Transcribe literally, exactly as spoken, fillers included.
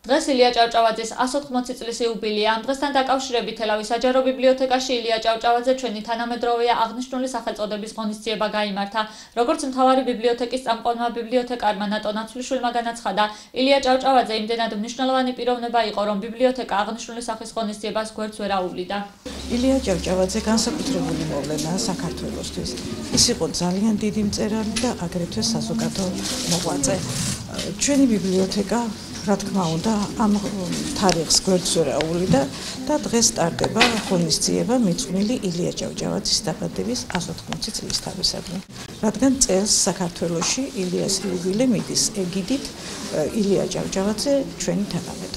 დღეს ილია ჭავჭავაძის one hundred eighty წლის იუბილეა. ამ დღესთან დაკავშირებით თელავის საჯარო ბიბლიოთეკაში ილია ჭავჭავაძე ჩვენი თანამედროვეა აღნიშნული სახელწოდების ღონისძიება გაიმართა. Როგორც მთავარი ბიბლიოთეკის წამყვანმა ბიბლიოთეკარმა ნატო ნაცვლიშვილმა განაცხადა, ილია ჭავჭავაძე იმდენად მნიშვნელოვანი პიროვნება იყო, რომ ბიბლიოთეკა აღნიშნული სახის ღონისძიებას გვერდს ვერ აუვლიდა. ილია ჭავჭავაძე განსაკუთრებული მოვლენაა საქართველოსთვის. ის იყო ძალიან დიდი მწერალი და აგრეთვე საზოგადო მოღვაწე. ჩვენი ბიბლიოთეკა რა თქმა უნდა ამ თარიღს გვერდს ვერ აუვლიდა და დღეს სტარტდება ღონისძიება მიძღვნილი ილია ჭავჭავაძის დაბადების one hundred eighty წლისთავისადმი. რადგან წელს საქართველოში ილიას იუბილე მიდის ეგიდით ილია ჭავჭავაძე ჩვენი თანამედროვე